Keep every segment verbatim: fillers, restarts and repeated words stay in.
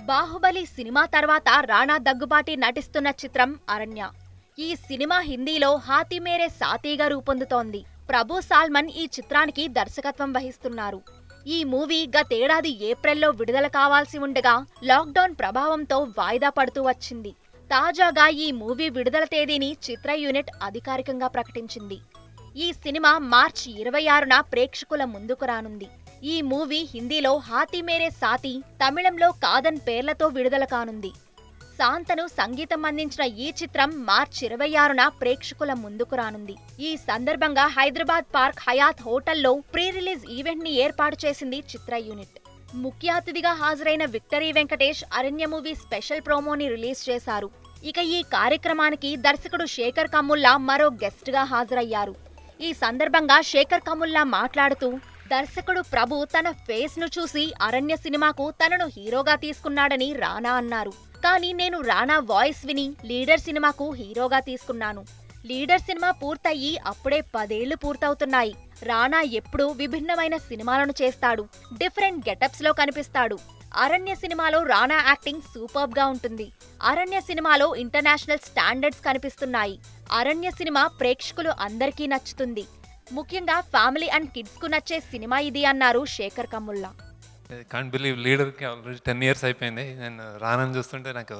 Baahubali cinema తర్వాత రాణా దగ్గుబాటి నటిస్తున్న చిత్రం అరణ్య. ఈ సినిమా హిందీలో హాతీ మేరే సాతీగా రూపొందుతోంది. ప్రభు సాల్మన్ ఈ చిత్రానికి దర్శకత్వం వహిస్తున్నారు. ఈ మూవీ గతేడాది ఏప్రిల్లో విడుదల కావాల్సి ఉండగా లాక్డౌన్ ప్రభావంతో వాయిదా పడుతూ వచ్చింది. తాజాగా ఈ మూవీ విడుదల తేదీని చిత్ర యూనిట్ అధికారికంగా ప్రకటించింది. ఈ సినిమా మార్చి ఇరవై ఆరున ప్రేక్షకుల ముందుకు రానుంది. ఈ మూవీ హిందీలో హాతీ మేరే సాతీ, తమిళంలో కాదన్ పేర్లతో విడుదల కానుంది. శాంతను సంగీతం అందించిన ఈ చిత్రం మార్చి ఇరవై ఆరున ప్రేక్షకుల ముందుకు రానుంది. ఈ సందర్భంగా హైదరాబాద్ పార్క్ హయాత్ హోటల్లో ప్రీ రిలీజ్ ఈవెంట్ ని ఏర్పాటు చేసింది చిత్ర యూనిట్. ముఖ్య అతిథిగా హాజరైన విక్టరీ వెంకటేష్ అరణ్య మూవీ స్పెషల్ ప్రోమోని రిలీజ్ చేశారు. ఇక ఈ కార్యక్రమానికి దర్శకుడు శేఖర్ కమ్ముల్లా మరో గెస్ట్ గా హాజరయ్యారు. ఈ సందర్భంగా శేఖర్ కమ్ముల్లా మాట్లాడుతూ, దర్శకుడు ప్రభు తన ఫేస్ ను చూసి అరణ్య సినిమాకు తనను హీరోగా తీసుకున్నాడని రానా అన్నారు. కానీ నేను రానా వాయిస్ విని లీడర్ సినిమాకు హీరోగా తీసుకున్నాను. లీడర్ సినిమా పూర్తయ్యి అప్పుడే పదేళ్లు పూర్తవుతున్నాయి. రానా ఎప్పుడూ విభిన్నమైన సినిమాలను చేస్తాడు, డిఫరెంట్ గెటప్స్ లో కనిపిస్తాడు. అరణ్య సినిమాలో రానా యాక్టింగ్ సూపర్బ్ గా ఉంటుంది. అరణ్య సినిమాలో ఇంటర్నేషనల్ స్టాండర్డ్స్ కనిపిస్తున్నాయి. అరణ్య సినిమా ప్రేక్షకులు అందరికీ నచ్చుతుంది. ముఖ్యంగా ఫ్యామిలీ అండ్ కిడ్స్ కు నచ్చే సినిమా ఇది అన్నారు శేఖర్ కమ్ముల్లా. కాంట్ బిలీవ్ లీడర్కి ఆల్రెడీ టెన్ ఇయర్స్ అయిపోయింది. నేను రానని చూస్తుంటే నాకు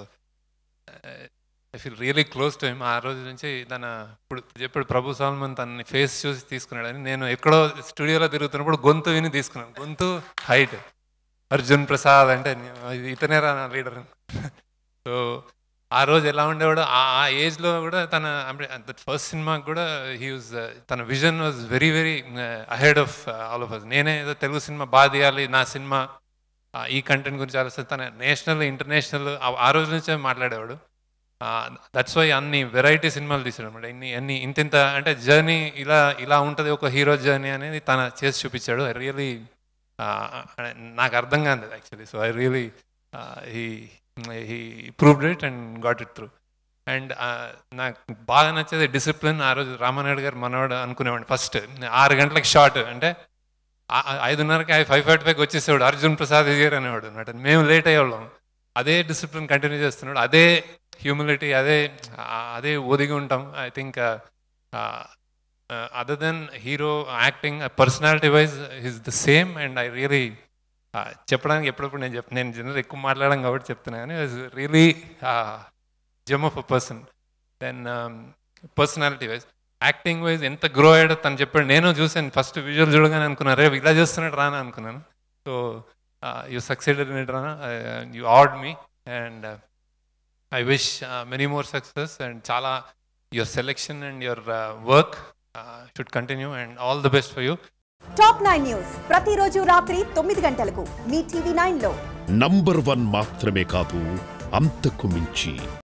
I feel really close to him. ఆ రోజు నుంచి తన ఇప్పుడు చెప్పాడు ప్రభు సాల్మన్ తనని ఫేస్ చూసి తీసుకున్నాడని. నేను ఎక్కడో స్టూడియోలో తిరుగుతున్నప్పుడు గొంతు విని తీసుకున్నాను. గొంతు హైట్ అర్జున్ ప్రసాద్ అంటే ఇతనే రా నా లీడర్. సో ఆ రోజు ఎలా ఉండేవాడు, ఆ ఏజ్లో కూడా తన దట్ ఫస్ట్ సినిమాకి కూడా హీ వాజ్ తన vision was very very ahead of all of us. నేనే ఏదో తెలుగు సినిమా బాగా తీయాలి, నా సినిమా ఈ కంటెంట్ గురించి ఆలోచిస్తే తన నేషనల్ ఇంటర్నేషనల్ ఆ రోజు నుంచే మాట్లాడేవాడు. దట్స్ వై అన్ని వెరైటీ సినిమాలు తీసాడు అనమాట. ఇన్ని అన్ని ఇంతింత అంటే జర్నీ ఇలా ఇలా ఉంటుంది ఒక హీరో జర్నీ అనేది తన చేసి చూపించాడు. ఐ రియలీ నాకు అర్థం కాదు actually. So I really he he proved it and got it through. And నాకు బాగా నచ్చేది డిసిప్లిన్. ఆ రోజు రామానాయుడు గారు మనవాడు అనుకునేవాడిని. ఫస్ట్ ఆరు గంటలకు షార్ట్ అంటే ఐదున్నరకి ఫైవ్ ఫైవ్ ఫైవ్కి వచ్చేసేవాడు. అర్జున్ ప్రసాద్ గారు అనేవాడు అనమాట. మేము లేట్ అయ్యేవాళ్ళం. అదే డిసిప్లిన్ కంటిన్యూ చేస్తున్నాడు. అదే హ్యూమిలిటీ, అదే అదే ఒదిగి ఉంటాం. I think other than hero acting personality wise is the same. And I really చెప్పడానికి ఎప్పుడప్పుడు నేను చెప్ నేను జనరల్ ఎక్కువ మాట్లాడడం కాబట్టి చెప్తున్నా కానీ really gem of a person. Then personality wise acting wise ఎంత గ్రో అయ్యాడో తను చెప్పాడు. నేను చూసాను ఫస్ట్ విజువల్ చూడగానే అనుకున్నాను, రే ఇలా చేస్తున్నాడు రానా అనుకున్నాను. So you succeeded in it Rana, you awed me and I wish many more success. And చాలా your selection and your work should continue and all the best for you. Top nine news ప్రతిరోజు రాత్రి తొమ్మిది గంటలకు మీ TV nine లో number one మాత్రమే కాదు, అంతకు మించి